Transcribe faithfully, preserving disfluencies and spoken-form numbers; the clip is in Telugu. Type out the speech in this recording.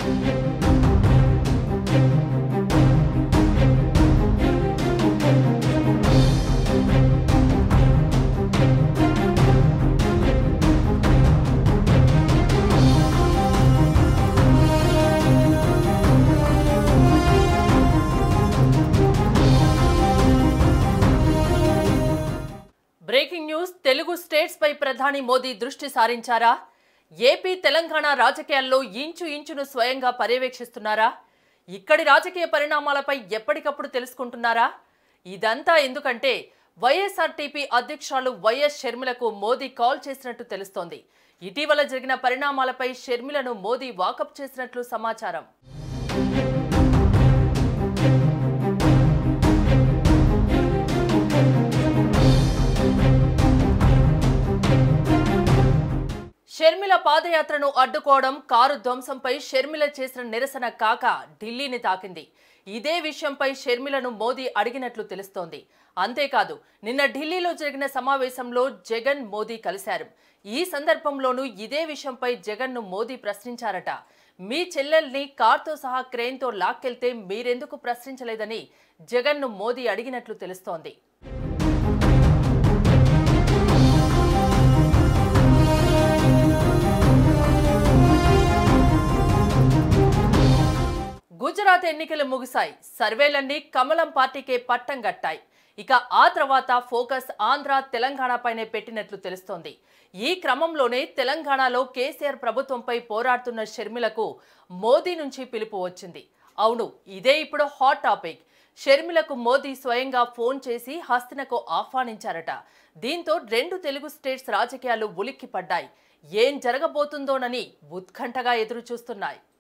బ్రేకింగ్ న్యూస్ తెలుగు స్టేట్స్ పై ప్రధాని మోదీ దృష్టి సారించారా? ఏపీ తెలంగాణ రాజకీయాల్లో ఇంచు ఇంచును స్వయంగా పర్యవేక్షిస్తున్నారా? ఇక్కడి రాజకీయ పరిణామాలపై ఎప్పటికప్పుడు తెలుసుకుంటున్నారా? ఇదంతా ఎందుకంటే వైఎస్ఆర్టీపీ అధ్యక్షురాలు వైఎస్ షర్మిలకు మోదీ కాల్ చేసినట్టు తెలుస్తోంది. ఇటీవల జరిగిన పరిణామాలపై షర్మిలను మోదీ వాకప్ చేసినట్లు సమాచారం. షర్మిల పాదయాత్రను అడ్డుకోవడం, కారు ధ్వంసంపై షర్మిల చేసిన నిరసన కాక ఢిల్లీని తాకింది. ఇదే విషయంపై షర్మిలను మోదీ అడిగినట్లు తెలుస్తోంది. అంతేకాదు, నిన్న ఢిల్లీలో జరిగిన సమావేశంలో జగన్ మోదీ కలిశారు. ఈ సందర్భంలోనూ ఇదే విషయంపై జగన్ను మోదీ ప్రశ్నించారట. మీ చెల్లెల్ని కార్తో సహా క్రేన్తో లాక్కెళ్తే మీరెందుకు ప్రశ్నించలేదని జగన్ను మోదీ అడిగినట్లు తెలుస్తోంది. గుజరాత్ ఎన్నికలు ముగిశాయి. సర్వేలన్నీ కమలం పార్టీకే పట్టం గట్టాయి. ఇక ఆ తర్వాత ఫోకస్ ఆంధ్ర, తెలంగాణపైనే పెట్టినట్లు తెలుస్తోంది. ఈ క్రమంలోనే తెలంగాణలో కేసీఆర్ ప్రభుత్వంపై పోరాడుతున్న షర్మిలకు మోదీ నుంచి పిలుపు వచ్చింది. అవును, ఇదే ఇప్పుడు హాట్ టాపిక్. షర్మిలకు మోదీ స్వయంగా ఫోన్ చేసి హస్తినకు ఆహ్వానించారట. దీంతో రెండు తెలుగు స్టేట్స్ రాజకీయాలు ఉలిక్కిపడ్డాయి. ఏం జరగబోతుందోనని ఉత్కంఠగా ఎదురు చూస్తున్నాయి.